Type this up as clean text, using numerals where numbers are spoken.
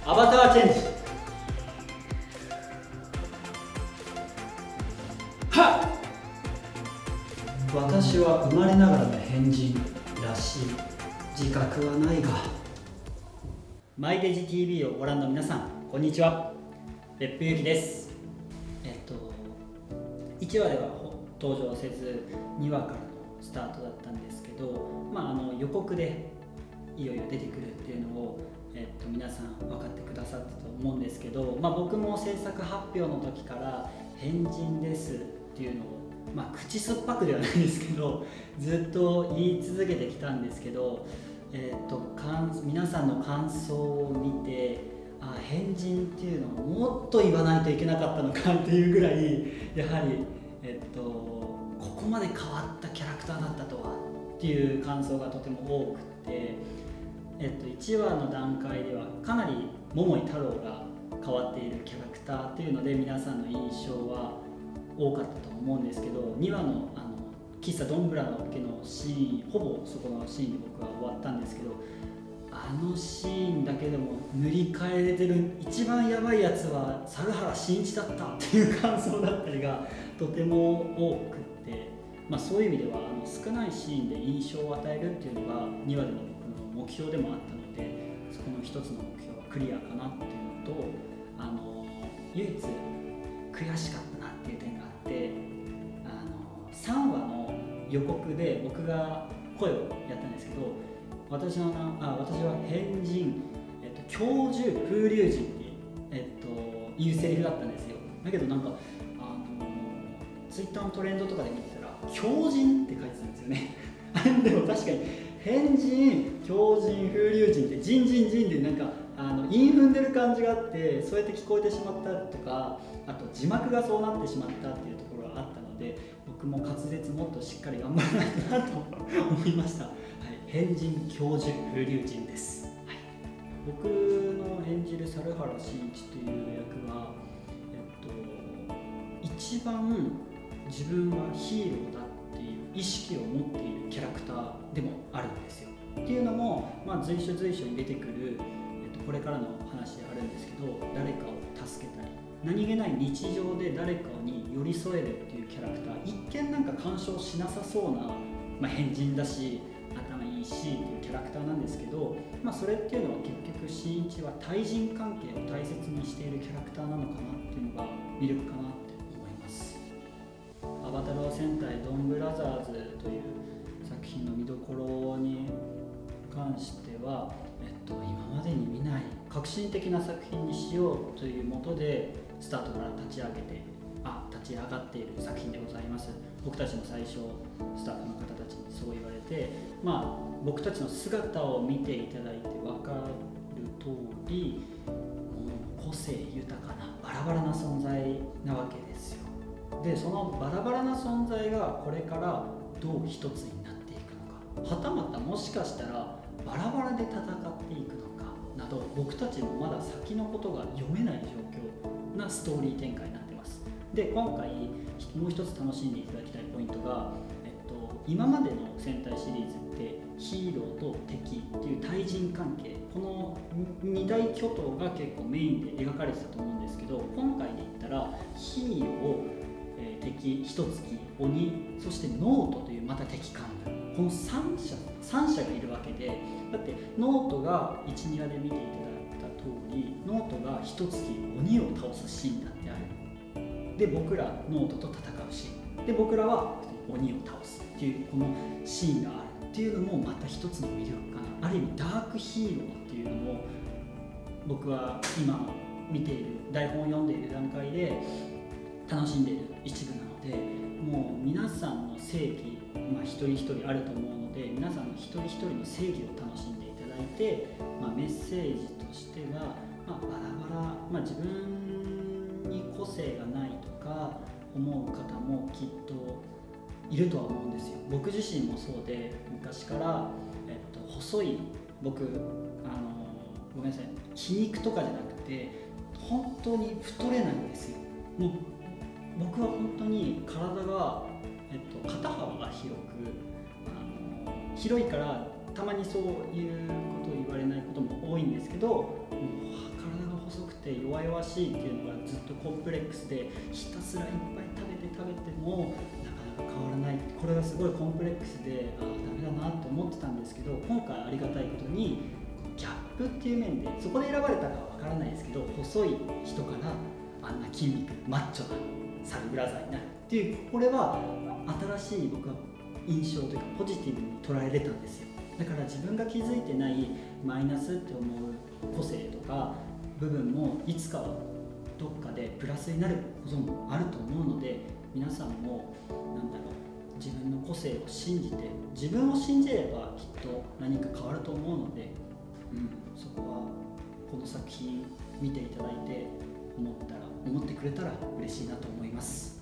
アバターチェンジ。はっ。私は生まれながらの変人らしい。自覚はないが。マイデジ TV をご覧の皆さん、こんにちは。別府ゆきです。1話では登場せず2話からのスタートだったんですけど、予告でいよいよ出てくるっていうのを、皆さん分かってくださったと思うんですけど、僕も制作発表の時から変人ですっていうのを、口酸っぱくではないんですけどずっと言い続けてきたんですけど、皆さんの感想を見て、変人っていうのをもっと言わないといけなかったのかっていうぐらい、やはり、ここまで変わったキャラクターだったとはっていう感想がとても多くて、1話の段階ではかなり桃井太郎が変わっているキャラクターっていうので皆さんの印象は多かったと思うんですけど、2話の喫茶どんぶらの家のシーン、ほぼそこのシーンで僕は終わったんですけど、あのシーンだけでも塗り替えてる一番やばいやつは猿原真一だったっていう感想だったりがとても多くて、そういう意味では少ないシーンで印象を与えるっていうのが2話での僕の目標でもあったので、そこの一つの目標はクリアかなっていうのと、唯一悔しかったなっていう点があって、3話の予告で僕が声をやったんですけど、私は変人、教授風流人っていうセリフだったんですよ。だけどツイッターのトレンドとかで見てたら狂人って書いてたんですよねでも確かに変人、狂人、風流人って人で韻踏んでる感じがあって、そうやって聞こえてしまったとか、あと字幕がそうなってしまったっていうところがあったので、僕も滑舌もっとしっかり頑張らないとなと思いました。変人、教授、風流人です。僕の演じる猿原真一という役は、一番自分はヒーローだっていう意識を持っているキャラクターでもあるんですよ。っていうのも、随所に出てくる、これからの話であるんですけど、誰かを助けたり何気ない日常で誰かに寄り添えるっていうキャラクター、一見干渉しなさそうな、変人だし頭いいしっていうキャラクターなんですけど、それっていうのは結局真一は対人関係を大切にしているキャラクターなのかなっていうのが魅力かなって思います。アバタロー戦隊ドンブラザーズという作品の見どころに関しては、今までに見ない革新的な作品にしようというもとでスタートから立ち上がっている作品でございます。僕たちも最初スタッフの方たちにそう言われて、僕たちの姿を見ていただいて分かる通り、もう個性豊かなバラバラな存在なわけですよ。でそのバラバラな存在がこれからどう一つになっていくのか、はたまたもしかしたらバラバラで戦っていくのかなど、僕たちもまだ先のことが読めない状況なストーリー展開になってます。で今回もう一つ楽しんでいただきたいポイントが、今までの戦隊シリーズってヒーローと敵っていう対人関係、この二大巨頭が結構メインで描かれてたと思うんですけど、今回で言ったらヒーロー、敵、一月、鬼、そしてノートというまた敵幹部、この3者がいるわけで、だってノートが1、2話で見ていただいた通り、ノートが一月鬼を倒すシーンだってある。で僕らノートと戦うシーンで、僕らは鬼を倒すっていうこのシーンがあるっていうのもまた一つの魅力かな。ある意味ダークヒーローっていうのも僕は今見ている台本を読んでいる段階で楽しんでいる一部なので、もう皆さんの正義、一人一人あると思うので、皆さんの一人一人の正義を楽しんでいただいて、メッセージとしては、バラバラ、自分に個性がないとか思う方もきっといるとは思うんですよ。僕自身もそうで、昔から、細い僕ごめんなさい、皮肉とかじゃなくて本当に太れないんですよ。もう僕は本当に体が、肩幅が広いからたまにそういうことを言われないことも多いんですけど、もう体がて弱々しいっていうのがずっとコンプレックスで、ひたすらいっぱい食べてもなかなか変わらない、これがすごいコンプレックスでダメだなと思ってたんですけど、今回ありがたいことにギャップっていう面で、そこで選ばれたかは分からないですけど、細い人からあんな筋肉マッチョなサルブラザーになるっていう、これは新しい僕は印象というかポジティブに捉えれたんですよ。だから自分が気づいてないマイナスって思う個性とか部分もいつかはどっかでプラスになることもあると思うので、皆さんも自分の個性を信じて、自分を信じればきっと何か変わると思うので、そこはこの作品見ていただいて思ってくれたら嬉しいなと思います。